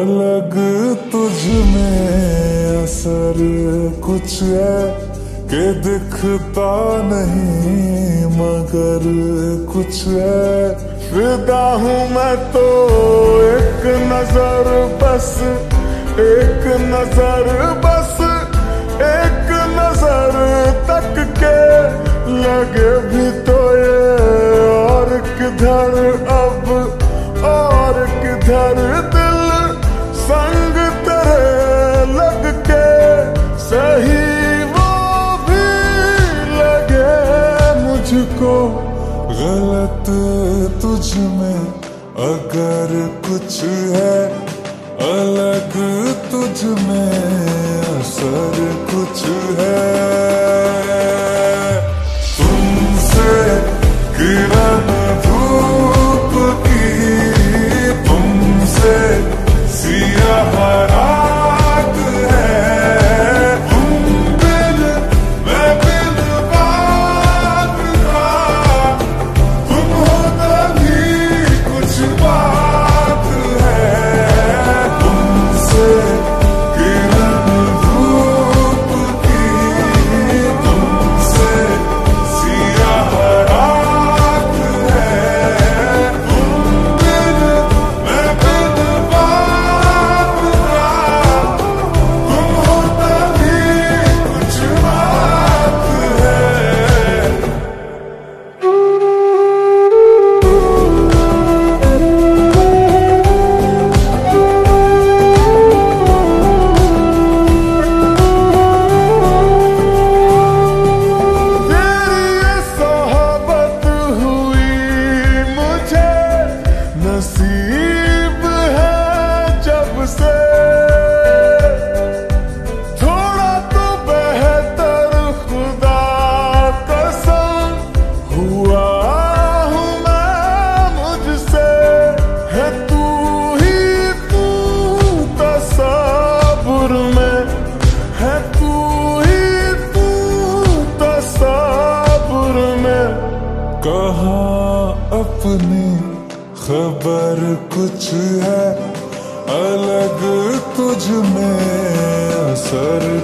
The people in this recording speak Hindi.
अलग तुझ में असर कुछ है कि दिखता नहीं मगर कुछ है। फिदा हूँ मैं तो एक नजर बस, एक नजर बस, एक नजर तक के लगे भी तो ये और किधर अब और किधर दिल संग तेरे लग के सही वो भी लगे मुझको गलत तुझ में अगर कुछ है, अलग तुझ में असर कुछ है। तुमसे किरण धूप की, तुमसे सियाह रात है। तुम बिन मैं बिन बात का, तुम हो तभी कुछ बात है। तुमसे किरण धूप की, तुमसे सियाह रात है। तुम बिन मैं बिन बात का, तुम हो तभी कुछ बात है। तेरी ये सोहबत हुई मुझे नसीब है जब से, थोड़ा तो बेहतर खुदा कसम हुआ हूँ मैं मुझसे। है तू ही तू तसव्वुर में, है तू ही तू तसव्वुर में। कहाँ अपनी खबर कुछ है, अलग तुझ में असर